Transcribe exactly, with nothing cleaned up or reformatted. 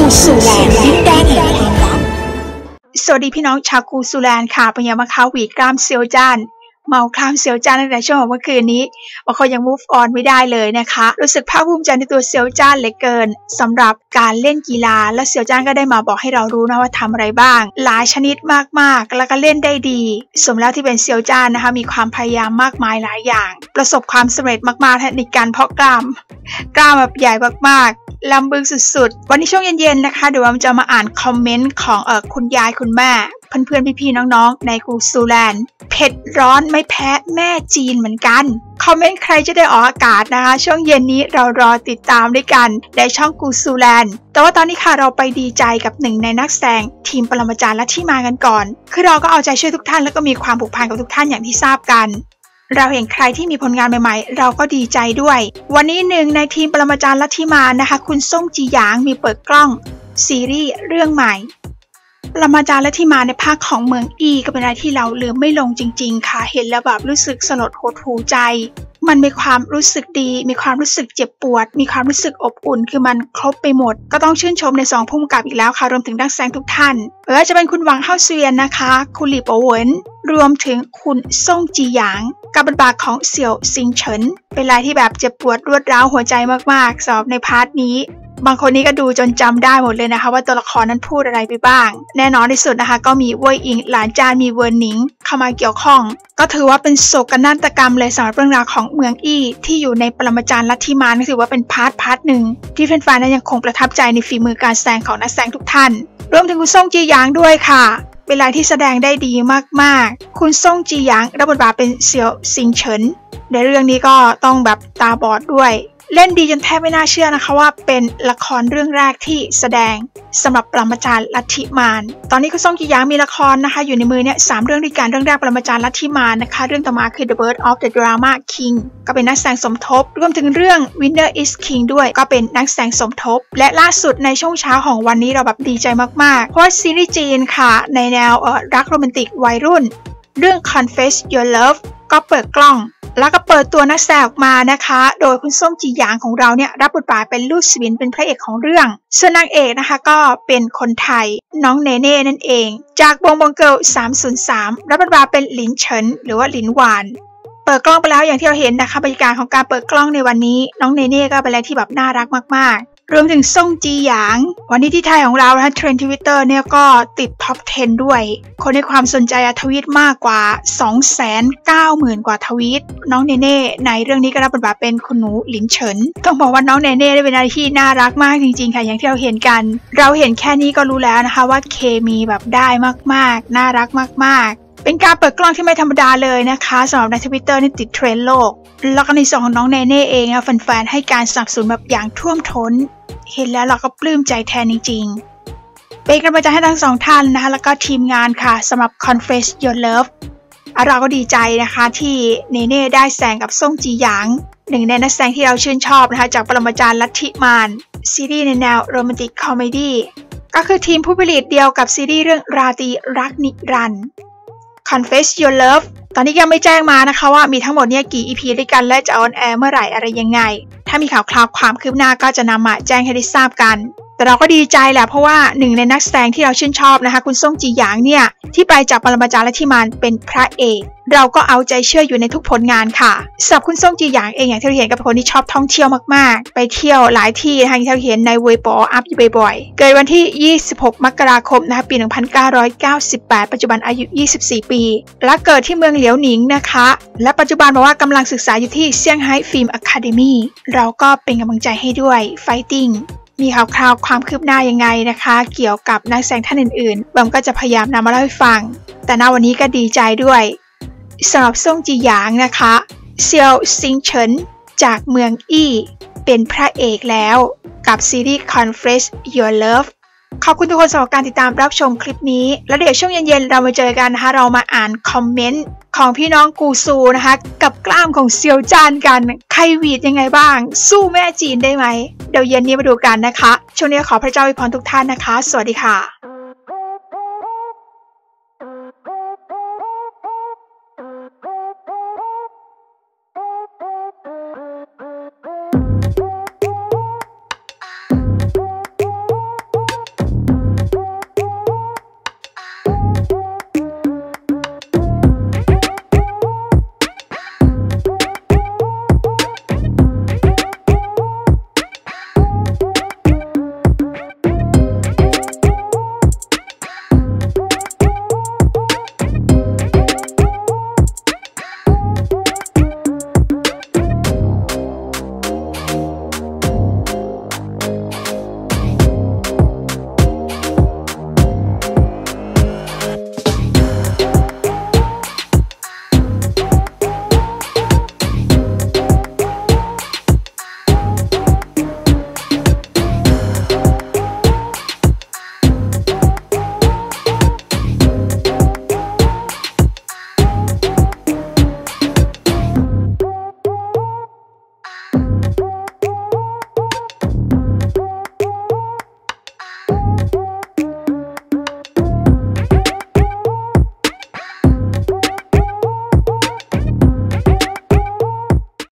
สู่แลนด์ดินแดนแห่งความรักสวัสดีพี่น้องชาวกูซูแลนด์ค่ะเป็นยังมาค้าวีดกล้ามเซียวจานเมาคลามเซียวจานตั้งแต่ช่วงของเมื่อคืนนี้บางคนยัง move on ไม่ได้เลยนะคะรู้สึกภาคภูมิใจในตัวเซียวจานเหลือเกินสำหรับการเล่นกีฬาและเซียวจานก็ได้มาบอกให้เรารู้นะว่าทำอะไรบ้างหลายชนิดมากๆแล้วก็เล่นได้ดีสมแล้วที่เป็นเซียวจานนะคะมีความพยายามมากมายหลายอย่างประสบความสำเร็จมากๆในการเพาะกล้ามกล้ามแบบใหญ่มากๆลำบึงสุดๆวันนี้ช่วงเย็นๆนะคะเดี๋ยวเราจะมาอ่านคอมเมนต์ของเอ่อคุณยายคุณแม่เพื่อนๆพี่ๆน้องๆในกูซูแลนด์เผ็ดร้อนไม่แพ้แม่จีนเหมือนกันคอมเมนต์ใครจะได้ออกอากาศนะคะช่วงเย็นนี้เรารอติดตามด้วยกันในช่องกูซูแลนด์แต่ว่าตอนนี้ค่ะเราไปดีใจกับหนึ่งในนักแสดงทีมปรมาจารย์และที่มากันก่อนคือเราก็เอาใจช่วยทุกท่านแล้วก็มีความผูกพันกับทุกท่านอย่างที่ทราบกันเราเห็นใครที่มีผลงานใหม่ๆเราก็ดีใจด้วยวันนี้หนึ่งในทีมปรมาจารย์และที่มานะคะคุณซ่งจีหยางมีเปิดกล้องซีรีส์เรื่องใหม่ปรมาจารย์และที่มาในภาคของเมืองอีก็เป็นอะไรที่เราลืมไม่ลงจริงๆค่ะเห็นแล้วแบบรู้สึกสลดหดหู่ใจมันมีความรู้สึกดีมีความรู้สึกเจ็บปวดมีความรู้สึกอบอุ่นคือมันครบไปหมดก็ต้องชื่นชมในสองผู้กำกับอีกแล้วค่ะรวมถึงนักแสดงทุกท่านไม่ว่าจะเป็นคุณหวังเฮาเซียนนะคะคุณหลี่โป๋เหวินรวมถึงคุณซ่งจีหยางกับบทบาทของเสี่ยวซิงเฉินเป็นอะไรที่แบบเจ็บปวดรวดร้าวหัวใจมากๆสำหรับในพาร์ทนี้บางคนนี้ก็ดูจนจำได้หมดเลยนะคะว่าตัวละครนั้นพูดอะไรไปบ้างแน่นอนที่สุดนะคะก็มีเว่ยอิงหลานจานมีเวิร์นหนิงเข้ามาเกี่ยวข้องก็ถือว่าเป็นโศกนาฏกรรมเลยสำหรับเรื่องราวของเมืองอี้ที่อยู่ในปรมาจารย์ลัทธิมารก็ถือว่าเป็นพาร์ทพาร์ทหนึ่งที่แฟนๆนั้นยังคงประทับใจในฝีมือการแสดงของนักแสดงทุกท่านรวมถึงคุณซ่งจีหยางด้วยค่ะเวลาที่แสดงได้ดีมากๆคุณซ่งจีหยางรับบทบาทเป็นเสี่ยวซิงเฉินในเรื่องนี้ก็ต้องแบบตาบอดด้วยเล่นดีจนแทบไม่น่าเชื่อนะคะว่าเป็นละครเรื่องแรกที่แสดงสำหรับปรมาจารย์ลัทธิมารตอนนี้คุณซ่งจีหยางมีละครนะคะอยู่ในมือเนี่ยสามเรื่องด้วยกันเรื่องแรกปรมาจารย์ลัทธิมารนะคะเรื่องต่อมาคือ The Birth of the Drama King ก็เป็นนักแสดงสมทบรวมถึงเรื่อง Winner is King ด้วยก็เป็นนักแสดงสมทบและล่าสุดในช่วงเช้าของวันนี้เราแบบดีใจมากๆเพราะซีรีส์จีนค่ะในแนวเอ่อรักโรแมนติกวัยรุ่นเรื่อง Confess Your Love ก็เปิดกล้องแล้วก็เปิดตัวนักแสดงออกมานะคะโดยคุณซ่งจีหยางของเราเนี่ยรับบทบาทเป็นลู่ซวินเป็นพระเอกของเรื่องส่วนนางเอกนะคะก็เป็นคนไทยน้องเนเน่นั่นเองจากวงบงเกิลสามศูนย์สามรับบทบาทเป็นหลินเฉินหรือว่าหลินหวานเปิดกล้องไปแล้วอย่างที่เราเห็นนะคะบรรยากาศของการเปิดกล้องในวันนี้น้องเนเน่ก็เป็นอะไรที่แบบน่ารักมากๆรวมถึงซ่งจีหยางวันนี้ที่ไทยของเรานะเทรนด์ทวิตเตอร์เนี่ยก็ติดท็อปสิบด้วยคนให้ความสนใจทวีตมากกว่า สองแสนเก้าหมื่น กว่าทวีตน้องเนเน่ในเรื่องนี้ก็รับบทบาทเป็นคุณหนูหลินเฉินต้องบอกว่าน้องเนเน่ได้เป็นอะไรที่น่ารักมากจริงๆค่ะอย่างที่เราเห็นกันเราเห็นแค่นี้ก็รู้แล้วนะคะว่าเคมีแบบได้มากๆน่ารักมากๆเป็นการเปิดกล้องที่ไม่ธรรมดาเลยนะคะสำหรับใน Twitter นี่ติดเทรนด์โลกแล้วก็ในส่วนของน้องเนเน่เองนะแฟนๆให้การสนับสนุนแบบอย่างท่วมท้นเห็นแล้วเราก็ปลื้มใจแทนจริงๆเป็นกำลังใจให้ทั้งสองท่านนะคะแล้วก็ทีมงานค่ะสำหรับ Confess Your Love เราก็ดีใจนะคะที่เนเน่ได้แสดงกับซ่งจีหยางหนึ่งในนักแสดงที่เราชื่นชอบนะคะจากปรมาจารย์ลัทธิมารซีรีส์ในแนวโรแมนติกคอมเมดี้ก็คือทีมผู้ผลิตเดียวกับซีรีส์เรื่องราตรีรักนิรันดร์ Confess Your Love ตอนนี้ยังไม่แจ้งมานะคะว่ามีทั้งหมดเนี่ยกี่ อี พี ด้วยกันและจะออนแอร์เมื่อไหร่อะไรยังไงถ้ามีข่าวคราวความคืบหน้าก็จะนำมาแจ้งให้ได้ทราบกันแต่เราก็ดีใจแหละเพราะว่าหนึ่งในนักแสดงที่เราชื่นชอบนะคะคุณซ่งจีหยางเนี่ยที่ไปจากปรมาจารย์ลัทธิมารเป็นพระเอกเราก็เอาใจเชื่ออยู่ในทุกผลงานค่ะสำหรับคุณซ่งจีหยางเองอย่างที่เราเห็นกับคนที่ชอบท่องเที่ยวมากๆไปเที่ยวหลายที่ทางที่เราเห็นในเว็บปออัพอยู่บ่อยๆเกิดวันที่ยี่สิบหกมกราคมนะคะปีหนึ่งพันเก้าร้อยเก้าสิบแปดปัจจุบันอายุยี่สิบสี่ปีและเกิดที่เมืองเหลียวหนิงนะคะและปัจจุบันบอกว่ากำลังศึกษาอยู่ที่เซี่ยงไฮ้ฟิล์มอะคาเดมี่เราก็เป็นกำลังใจให้ด้วยไฟติ้งมีข่าวคราวความคืบหน้ายังไงนะคะเกี่ยวกับนักแสดงท่านอื่นๆบอมก็จะพยายามนำมาเล่าให้ฟังแต่ณวันนี้ก็ดีใจด้วยสำหรับซ่งจีหยางนะคะเซียวซิงเฉินจากเมืองอี้เป็นพระเอกแล้วกับซีรีส์ Confess Your Love ขอบคุณทุกคนสำหรับการติดตามรับชมคลิปนี้แล้วเดี๋ยวช่วงเย็นๆเรามาเจอกันนะคะเรามาอ่านคอมเมนต์ของพี่น้องกูซูนะคะกับกล้ามของเซียวจานกันใครหวีดยังไงบ้างสู้แม่จีนได้ไหมเดี๋ยวเย็นนี้มาดูกันนะคะช่วงนี้ขอพระเจ้าอวยพรทุกท่านนะคะสวัสดีค่ะ